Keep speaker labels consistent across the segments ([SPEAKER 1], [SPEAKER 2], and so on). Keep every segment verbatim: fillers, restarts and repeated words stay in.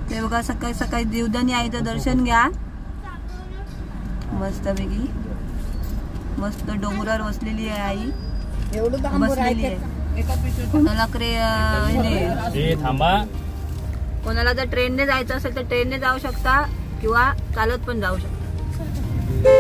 [SPEAKER 1] ते बघा सकाळी सकाळी जीवदानी आईचं दर्शन घ्या मस्तपैकी. मस्त डोंगरावर बसलेली आहे आई. एवढं बसलेली आहे. कोणाला क्रे
[SPEAKER 2] थांबा
[SPEAKER 1] कोणाला जर ट्रेनने जायचं असेल तर ट्रेनने जाऊ शकता किंवा चालत पण जाऊ शकता.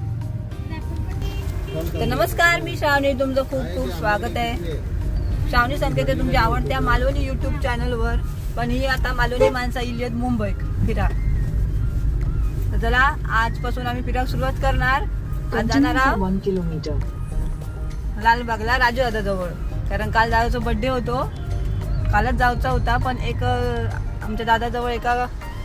[SPEAKER 1] तर नमस्कार, मी श्रावणी, तुमचं खूप खूप स्वागत आहे. श्रावणी संकेत आहे तुमच्या आवडत्या मालवणी युट्यूब चॅनलवर. पण ही आता मालवणी माणसं इली आहेत मुंबई फिरा. तर चला आजपासून आम्ही फिरायला सुरुवात करणार. आज जाणार आहोत वन किलोमीटर लालबागला राजू दादा जवळ. कारण काल दादाचा बर्थडे होतो, कालच जायचा होता. पण एक आमच्या दादाजवळ एका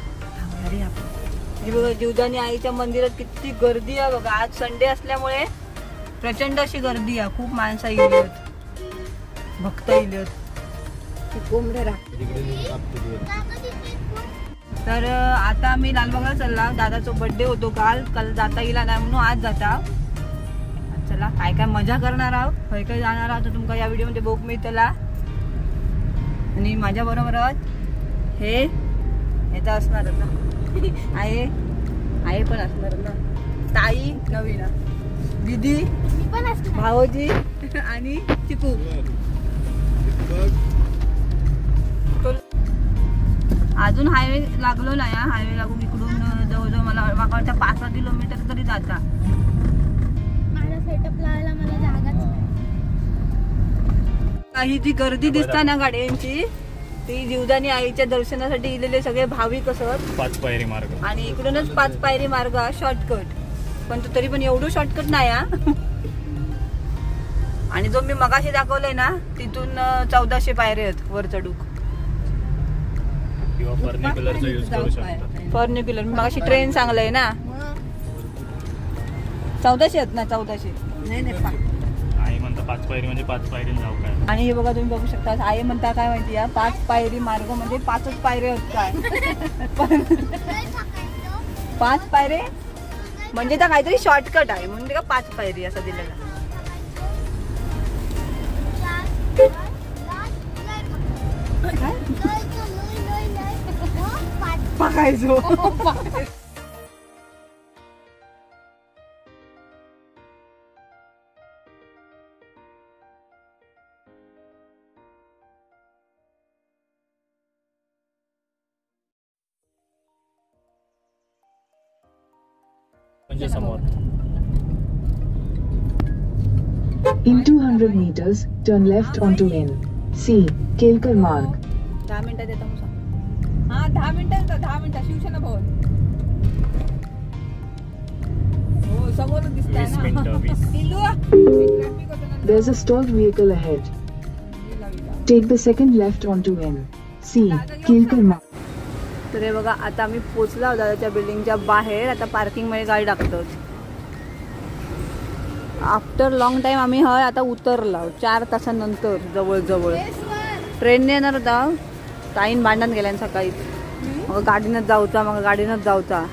[SPEAKER 1] जीवदानी आईच्या मंदिरात किती गर्दी आहे बघा. आज संडे असल्यामुळे प्रचंड अशी गर्दी आहे. खूप माणसं इली आहेत, भक्त इली आहेत. तर आता आम्ही लालबागला चालला. दादाचा बर्थडे होतो काल, काल जाता येईल नाही म्हणून आज जाता. चला काय काय मजा करणार आहोत, खय काय जाणार आहोत तुमका या व्हिडिओ मध्ये बघ मिळतला. आणि माझ्या बरोबर हे याचा असणार ना आहे आहे पण असणार ना. ताई नवीन, दीदी, भाऊजी आणि चिकू. अजून हायवे लागलो नाही. हायवे लागून इकडून जवळजवळ मला वाटतं पाच सहा किलोमीटर तरी जाता. काही जी गर्दी दिसता ना गाड्यांची, ती जीवदानी आईच्या दर्शनासाठी इलेले सगळे भाविक असत.
[SPEAKER 2] पाच पायरी मार्ग
[SPEAKER 1] आणि इकडूनच पाच पायरी मार्ग शॉर्टकट. पण तो तरी पण एवढं शॉर्टकट नाही हा. आणि जो मी मगाशी दाखवलंय ना तिथून चौदाशे पायरे आहेत वर चढूक. फर्निक्युलर मगाशी ट्रेन सांगलंय ना चौदाशे आहेत ना. चौदाशे
[SPEAKER 2] आई म्हणता पाच पायरी म्हणजे पाच पायरी जाऊ काय.
[SPEAKER 1] आणि हे बघा तुम्ही बघू शकता. आई म्हणता काय माहिती आहे, पाच पायरी मार्ग म्हणजे पाचच पायरे आहेत काय. पाच पायरे म्हणजे त्या काहीतरी शॉर्टकट आहे म्हणून ते का पाच पायरी असं दिलेलं. पाहायचो
[SPEAKER 2] म्हणजे समोर.
[SPEAKER 3] In two hundred meters, turn left onto N C Kelkar मार्ग.
[SPEAKER 1] दहा मिनिटात येतो मुसा. हा दहा मिनिटात दहा मिनिटात शिवसेना भवन. हो समोर दिसतंय ना.
[SPEAKER 3] There's a stalled vehicle ahead. Take the second left onto N C Kelkar मार्ग.
[SPEAKER 1] तर हे बघा आता आम्ही पोचलो आहोत दादाच्या बिल्डिंगच्या बाहेर. आता पार्किंग मध्ये गाडी टाकतो. आफ्टर लॉंग टाइम आम्ही हय आता उतरलो चार तासानंतर जवळ जवळ. ट्रेनने येणार होता, ताईन भांडण गेल्यान सकाळी. मग गाडीनच जाऊचा मग गाडीनच जाऊचा.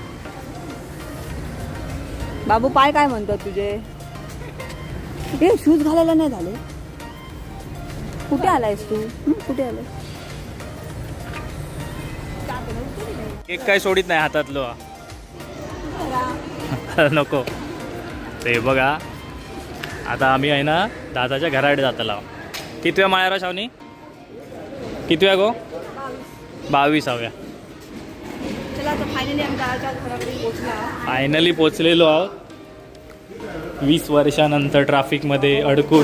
[SPEAKER 1] बाबू पाय काय म्हणतात तुझे? हे शूज घालायला नाही झाले. कुठे आलायस तू? कुठे आलाय?
[SPEAKER 2] एक काय सोडित नाही हातातलो नको. ते बघा आता आम्ही आहे ना दादाच्या घराकडे जातला. कितव्या माळ्याला शावनी? कितव्या गो? बावीसाव्या. फायनली पोचलेलो आहोत वीस वर्षानंतर ट्रॅफिक मध्ये अडकून.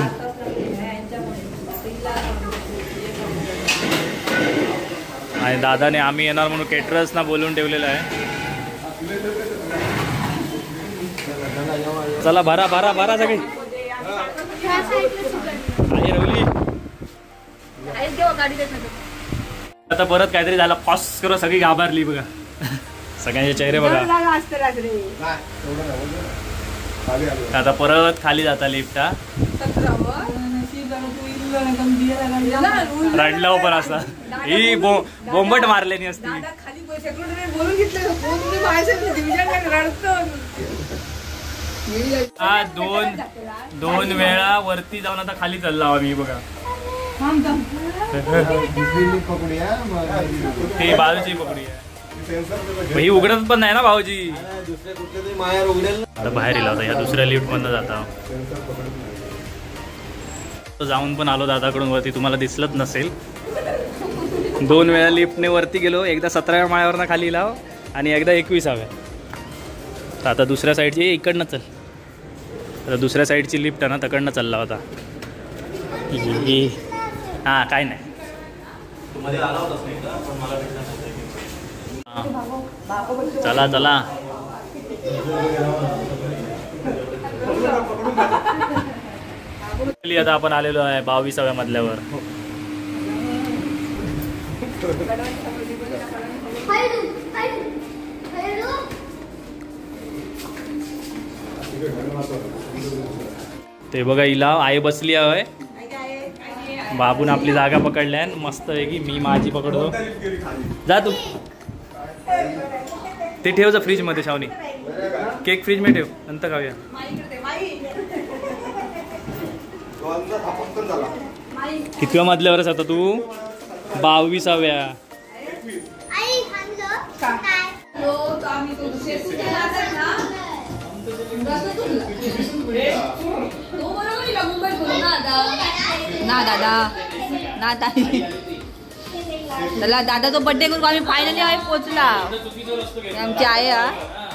[SPEAKER 2] आणि दादाने आम्ही येणार म्हणून केटरर्सना बोलून ठेवलेलं आहे. चला भरा भरा भरा सगळी. आता परत काहीतरी झालं फॉस करो सगळी घाबरली बघा. सगळ्यांचे चेहरे बघा. आता परत खाली जाता लिफ्टा. रडला पण असा ही बोंबट मारल्यानी असती. हा दोन दोन वेळा वरती जाऊन आता खाली चाललो आम्ही बघा. ते बाजूची पकडी आहे. ही उघडत पण नाही ना भाऊजी.
[SPEAKER 4] दुसऱ्या कुठल्या तरी मायावर उघडेल ना.
[SPEAKER 2] आता बाहेर येला होता या दुसऱ्या लिफ्ट मधनं जाता. जाऊन पण आलो दादाकडून वरती, तुम्हाला दिसलंच नसेल. दोन वेळा लिफ्टने वरती गेलो, एकदा सतराव्या माळ्यावरनं खाली लाव आणि एकदा एकविसाव्या. तर आता दुसऱ्या साईडची इकडनं चल. आता दुसऱ्या साईडची लिफ्ट आहे ना तकडनं चालला होता. हां काय नाही चला चला आता आपण आलेलो आहे बावीसाव्या मधल्यावर. ते बघा हिला आई बसली आहे. बाबून आपली जागा पकडल्या मस्त आहे की. मी माझी पकडतो. जा तू ते ठेव जा फ्रीज मध्ये. शावनी केक फ्रीज मध्ये ठेव, नंतर खाऊया. कितव्या मधल्यावरच आता तू? बावीसाव्या.
[SPEAKER 1] ना दादा ना ताई चला दादा तो बर्थडे करून आम्ही फायनली आम्ही पोचला. आमची आई हा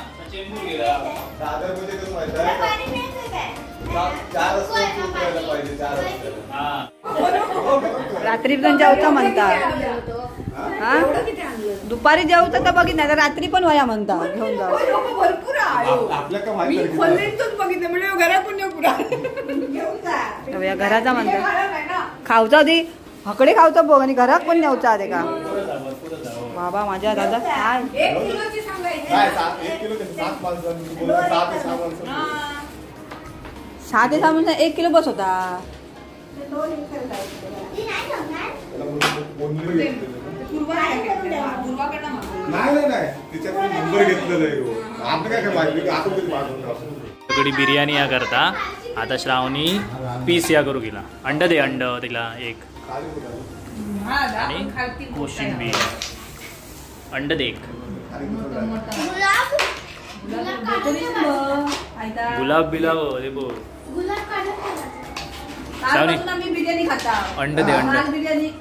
[SPEAKER 1] रात्री पण जेवता म्हणता. हा दुपारी जेवता तर बघित नाही तर रात्री पण वया म्हणता घेऊन जाऊ. भरपूर घराचा म्हणता खाऊचा आधी हकडे खाऊचा बघ आणि घरात पण नेऊचा आधी का बाबा माझ्या दादा. सहा ते सहा म्हणजे एक किलो बस होता.
[SPEAKER 2] सगळी बिर्याणी या करता. आता श्रावणी पीस या करू गेला. अंड दे अंड तिला एक आणि कोशिंबीर. अंड दे एक. गुलाब बिलाव रे बो.
[SPEAKER 1] बिर्याणी खाता.
[SPEAKER 2] अंड दे अंड.
[SPEAKER 1] बिर्याणी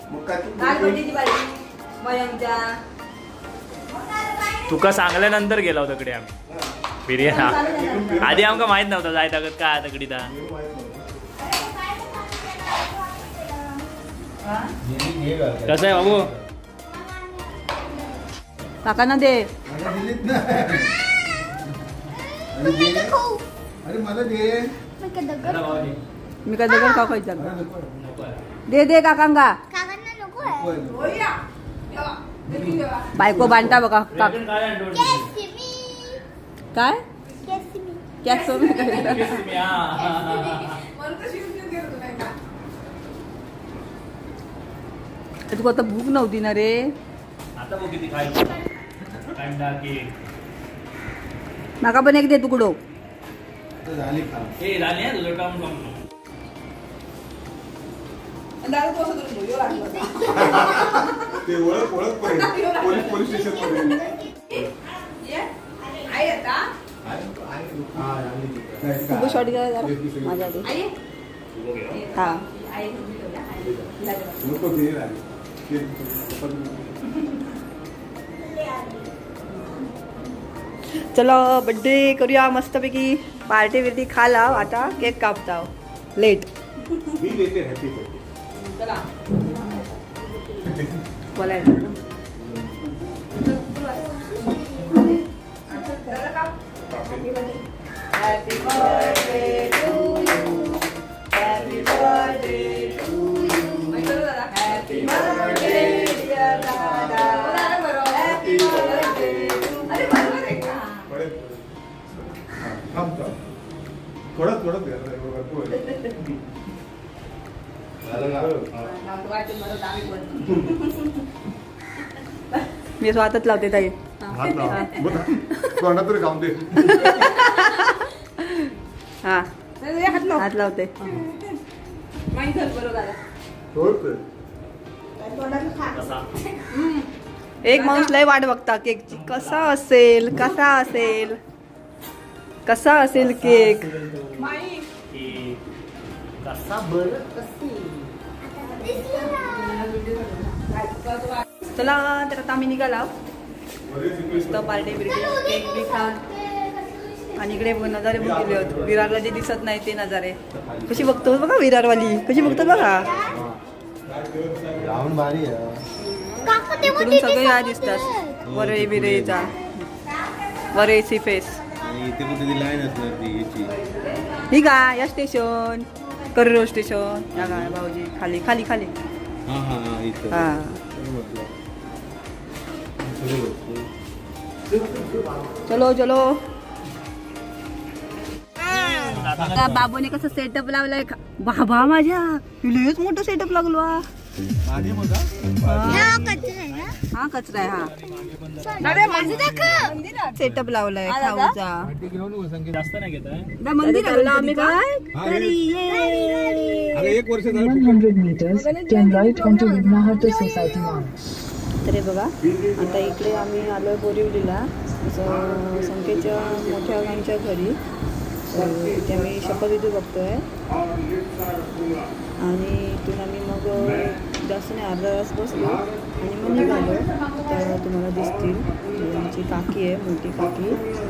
[SPEAKER 2] तुका सांगल्यानंतर गेला होता तिकडे आम्ही बिर्याणी. आधी आमका माहित नव्हता जाय ताकद काय तकडी ता. कसं आहे बाबू?
[SPEAKER 1] काकांना दे.
[SPEAKER 4] अरे मला दे.
[SPEAKER 1] मी काय दगड का खायचा दे दे काकांगा. बायको बांधता बघा काय तुका आता भूक नव्हती ना रे. माका पण एक दे तुकडो.
[SPEAKER 4] पोलीस स्टेशन
[SPEAKER 1] खूप शॉर्ट गेला जरा माझ्या आधी. हा चलो बर्थडे करूया मस्तपैकी. पार्टी बिर्टी खा लाव. आता केक कापता लेट. बोलायचं Happy birthday to you. Happy birthday to you. Happy birthday dear Dada. Happy birthday to you. अरे बरोबर आहे का?
[SPEAKER 4] थांबतो. थोडं थोडं दे.
[SPEAKER 1] मी स्वतःच लावते ताई.
[SPEAKER 4] तोंडात तरी खाऊन दे.
[SPEAKER 1] हा हात लावते. एक माणूस लय वाट बघता केकची. कसा असेल कसा असेल कसा असेल केक. चला तर आता आम्ही निघाला मस्त पार्टी बिर्टी केक बी खा आणि इकडे नजारे पण केले होते. विरारला जे दिसत नाही ते नजारे कशी बघतो बघा विरारवाली कशी बघतो बघा.
[SPEAKER 4] राऊंड भारी आहे.
[SPEAKER 1] इकडून सगळे या दिसतात वरळी बिरळीचा वरळीची फेस.
[SPEAKER 4] आणि इथे कुठे ती लाईन असणार ती याची.
[SPEAKER 1] ही का या स्टेशन करिरोड स्टेशन या काय भाऊजी खाली खाली खाली
[SPEAKER 4] हा हा हा इथे.
[SPEAKER 1] हा चलो चलो. आता बाबूने कसं सेटअप लावलाय बाबा माझ्या लयच मोठं सेटअप लागलो. हा कचरा आहे हा सेटअप लावलाय खाऊचा.
[SPEAKER 2] जास्त नाही घेत आहे.
[SPEAKER 1] मंदिर आम्ही काय
[SPEAKER 4] एक वर्ष
[SPEAKER 3] one hundred meters, turn right onto Vignaharta Society Mall.
[SPEAKER 1] तर हे बघा आता इकडे आम्ही आलो बोरिवलीला असं संकेतच्या मोठ्या गावांच्या घरी. तिथे आम्ही शपथविधी बघतोय आणि इथून आम्ही मग जास्त नाही अर्धा तास बसलो आणि मग निघालो. तर तुम्हाला दिसतील आमची काकी आहे मोठी काकी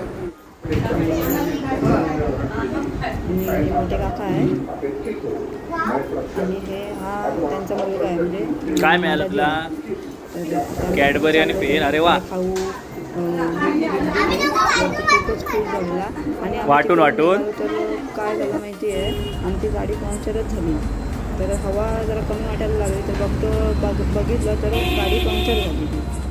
[SPEAKER 1] आणि मोठे काका आहे आणि हे हा त्यांचा मुलगा आहे. म्हणजे
[SPEAKER 2] काय मिळालं तुला. कॅडबरी आणि पेन. अरे वा.
[SPEAKER 1] खाऊ खूपच खूप झालेला आणि
[SPEAKER 2] वाटून वाटून
[SPEAKER 1] तर काय झालं माहिती आहे आमची गाडी पंक्चरच झाली. तर हवा जरा कमी वाटायला लागली तर बघतो बघ बघितलं तर गाडी पंक्चर झाली.